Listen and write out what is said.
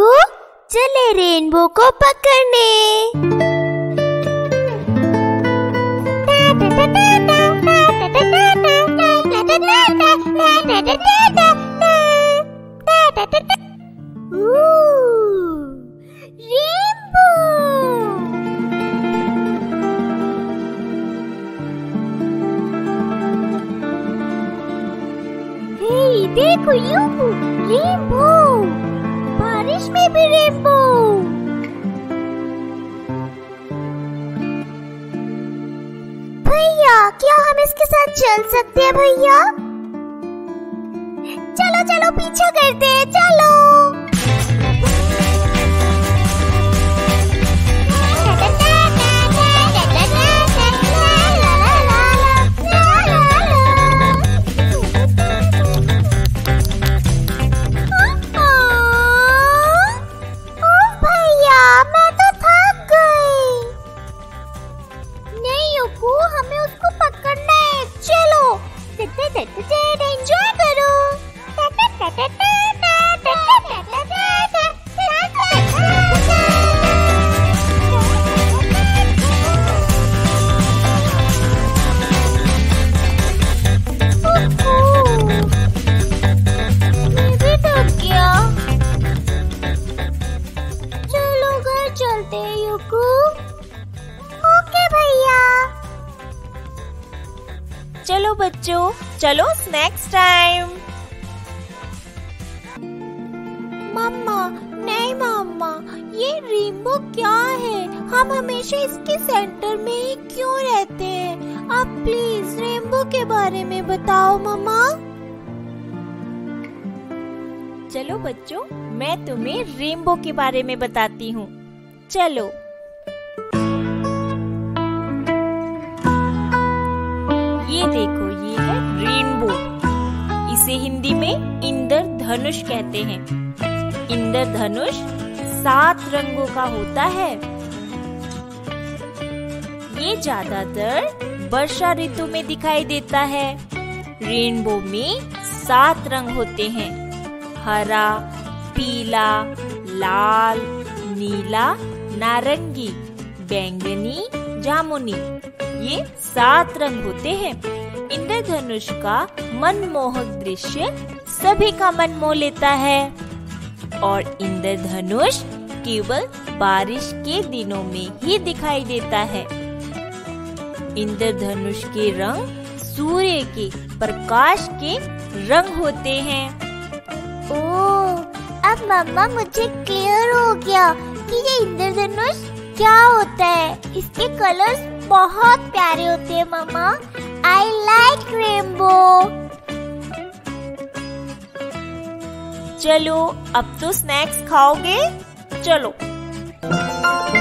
युक्कू, चले रेनबो को पकड़ने। रेनबो। हे देखो युक्कू, रेनबो, बारिश में भी रेनबो। भैया, क्या हम इसके साथ चल सकते हैं भैया? चलो चलो पीछा करते हैं, चलो। भैया, मैं तो थक गई। नहीं युक्कू, हमें उसको पकड़ना है, चलो। एंजॉय करो। मैं भी थक गया। चलो घर चलते हैं युक्कू। ओके भैया। चलो बच्चों, चलो स्नैक्स टाइम। मम्मा, नहीं मम्मा, ये रेनबो क्या है? हम हमेशा इसके सेंटर में ही क्यों रहते हैं? आप प्लीज रेनबो के बारे में बताओ मम्मा। चलो बच्चों, मैं तुम्हें रेनबो के बारे में बताती हूँ। चलो। ये देखो, ये है रेनबो। इसे हिंदी में इंद्रधनुष कहते हैं। इंद्रधनुष 7 रंगों का होता है। ये ज्यादातर वर्षा ऋतु में दिखाई देता है। रेनबो में 7 रंग होते हैं: हरा, पीला, लाल, नीला, नारंगी, बैंगनी, जामुनी। ये 7 रंग होते हैं। इंद्रधनुष का मनमोहक दृश्य सभी का मन मोह लेता है। और इंद्रधनुष केवल बारिश के दिनों में ही दिखाई देता है। इंद्रधनुष के रंग सूर्य के प्रकाश के रंग होते हैं। ओह, अब मम्मा मुझे क्लियर हो गया कि ये इंद्रधनुष क्या होता है। इसके कलर्स बहुत प्यारे होते हैं मम्मा। I like rainbow. चलो, अब तो स्नैक्स खाओगे? चलो।